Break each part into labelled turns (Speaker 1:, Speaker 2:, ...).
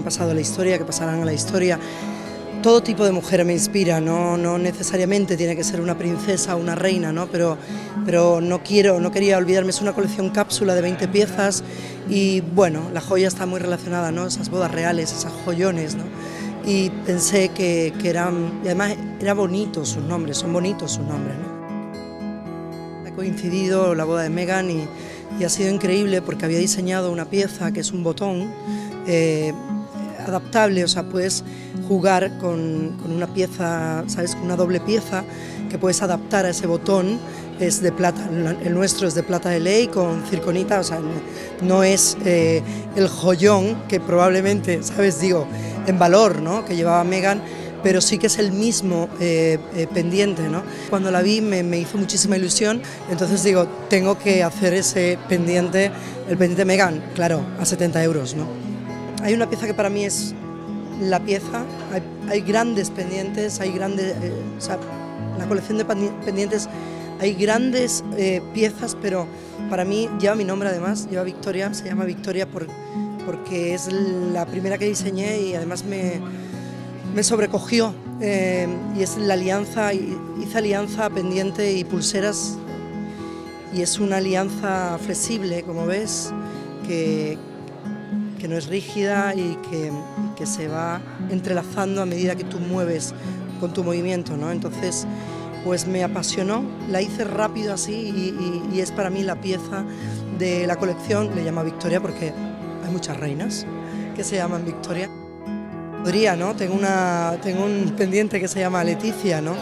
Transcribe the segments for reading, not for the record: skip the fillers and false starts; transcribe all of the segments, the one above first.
Speaker 1: pasado a la historia, que pasarán a la historia. Todo tipo de mujer me inspira, no necesariamente tiene que ser una princesa o una reina, ¿no? Pero no quería olvidarme, es una colección cápsula de 20 piezas y bueno, la joya está muy relacionada, ¿no? Esas bodas reales, esas joyones, ¿no? Y pensé que eran, y además era bonito sus nombres, son bonitos sus nombres, ¿no? Ha coincidido la boda de Meghan y ha sido increíble porque había diseñado una pieza que es un botón adaptable, o sea, puedes jugar con una pieza, ¿sabes? Una doble pieza que puedes adaptar a ese botón, es de plata, el nuestro es de plata de ley con circonita, o sea, no es el joyón que probablemente, ¿sabes? Digo, en valor, ¿no? Que llevaba Meghan, pero sí que es el mismo pendiente, ¿no? Cuando la vi me hizo muchísima ilusión, entonces digo, tengo que hacer ese pendiente, el pendiente Meghan, claro, a 70 euros, ¿no? Hay una pieza que para mí es la pieza, hay grandes pendientes, hay grandes, o sea, la colección de pendientes, hay grandes piezas, pero para mí lleva mi nombre además, lleva Victoria, se llama Victoria porque es la primera que diseñé y además me sobrecogió y es la alianza, hice alianza, pendiente y pulseras y es una alianza flexible, como ves, que no es rígida y que se va entrelazando a medida que tú mueves con tu movimiento, ¿no? Entonces, pues me apasionó, la hice rápido así y es para mí la pieza de la colección, le llamo Victoria porque hay muchas reinas que se llaman Victoria. Podría, ¿no? Tengo un pendiente que se llama Leticia, ¿no?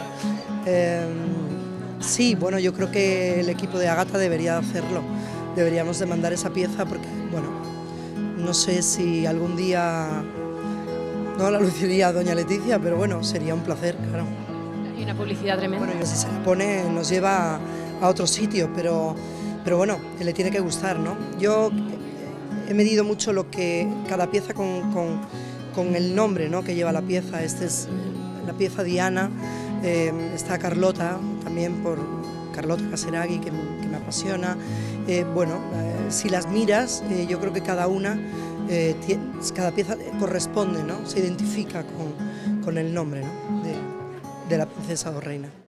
Speaker 1: Sí, bueno, yo creo que el equipo de Ágata debería hacerlo, deberíamos demandar esa pieza porque, bueno, no sé si algún día no la luciría doña Leticia, pero bueno, sería un placer, claro.
Speaker 2: Y una publicidad tremenda.
Speaker 1: Bueno, y si se la pone nos lleva a otro sitio, pero bueno, le tiene que gustar, ¿no? Yo he medido mucho lo que cada pieza con el nombre, ¿no? Que lleva la pieza. Esta es la pieza Diana, está Carlota, también por Carlota Casiraghi, que me apasiona. Bueno, si las miras, yo creo que cada pieza corresponde, ¿no? Se identifica con el nombre, ¿no? de la princesa o reina.